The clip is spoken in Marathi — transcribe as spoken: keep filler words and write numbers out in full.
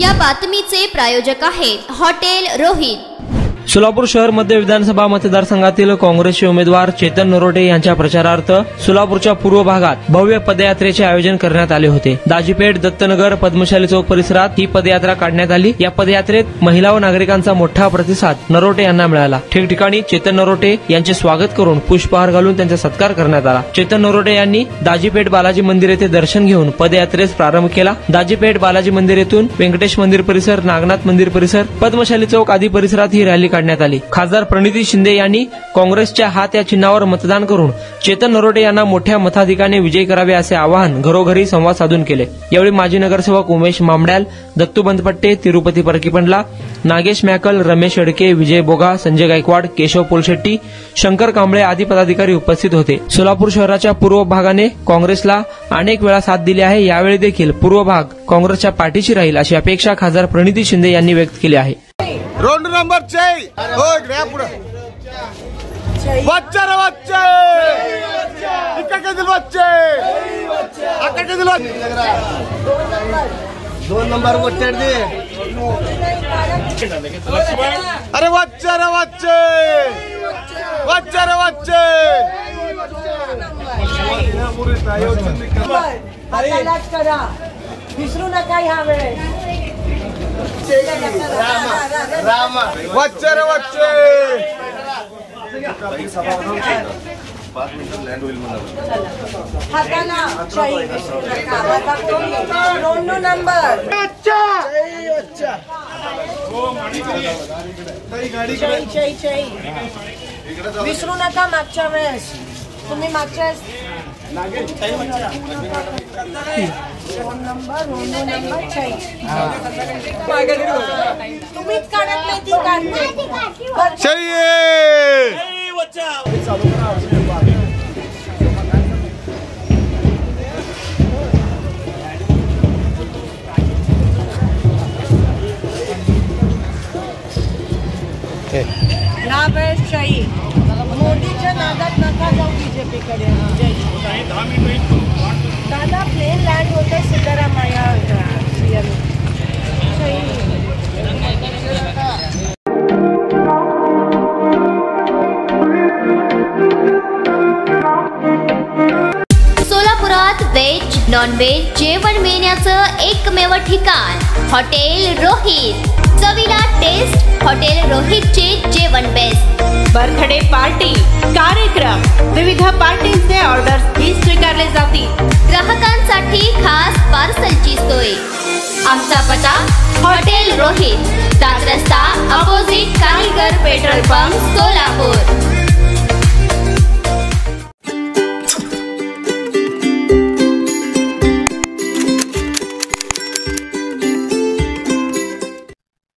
या बातमीचे प्रायोजक आहेत हॉटेल रोहित। सोलापूर शहर मध्य विधानसभा मतदारसंघातील काँग्रेसचे उमेदवार चेतन नरोटे यांच्या प्रचारार्थ सोलापूरच्या पूर्व भागात भव्य पदयात्रेचे आयोजन करण्यात आले होते। दाजीपेठ, दत्तनगर, पद्मशाली चौक परिसरात ही पदयात्रा काढण्यात आली। या पदयात्रेत महिला व नागरिकांचा मोठा प्रतिसाद नरोटे यांना मिळाला। ठिकठिकाणी चेतन नरोटे यांचे स्वागत करून पुष्पहार घालून त्यांचा सत्कार करण्यात आला। चेतन नरोटे यांनी दाजीपेठ बालाजी मंदिर येथे दर्शन घेऊन पदयात्रेस प्रारंभ केला। दाजीपेठ बालाजी मंदिर येथून व्यंकटेश मंदिर परिसर, नागनाथ मंदिर परिसर, पद्मशाली चौक आदी परिसरात ही रॅली काढण्यात आली। खासदार प्रणिती शिंदे यांनी काँग्रेसच्या हात या चिन्हावर मतदान करून चेतन नरोटे यांना मोठ्या मताधिकाने विजयी करावे असे आवाहन घरोघरी संवाद साधून केले। यावेळी माजी नगरसेवक उमेश मामड्याल, दत्तू बंदपट्टे, तिरुपती परकीपंडला, नागेश मॅकल, रमेश अडके, विजय बोगा, संजय गायकवाड, केशव पोलशेट्टी, शंकर कांबळे आदी पदाधिकारी उपस्थित होते। सोलापूर शहराच्या पूर्व भागाने काँग्रेसला अनेक वेळा साथ दिली आहे। यावेळी देखील पूर्व भाग काँग्रेसच्या पाठीशी राहील अशी अपेक्षा खासदार प्रणिती शिंदे यांनी व्यक्त केली आहे। रोड नंबर छह हो गया पूरा बच्चा रे बच्चे इक्का के दिल बच्चे आकर के दिल दो नंबर वो चढ़ दे अरे बच्चा रे बच्चे बच्चा रे बच्चे विसरू नका ह्या वेळेस रामा बच्चे रे बच्चे हाताला चाई विसरू नका हाता दोन नंबर अच्छा अच्छा चाई चाई चाई विसरू नका मागच्या वेळेस तुम्ही मागच्या वेळेस नंबर नंबर चाई तुम्हीच काढत नाही ती काढते चाहिए या वेळेस चाई मोदीच्या नादात नका जाऊ बीजेपीकडे। दादा प्लेन लँड होते सिद्धरामय्या सोलापुरात व्हेज नॉन व्हेज जेवण मिळण्याचं एकमेव ठिकाण हॉटेल रोहित। चवीला टेस्ट हॉटेल रोहितचे जेवण बेस्ट। बर्थडे पार्टी, कार्यक्रम, विविध पार्टींचे ऑर्डर्स ही स्वीकारले जातील। ग्राहकांसाठी खास पार्सलची सोय। आमचा पत्ता हॉटेल रोहित, दात रस्ता, अपोजिट कारीगर पेट्रोल पंप, सोलापूर।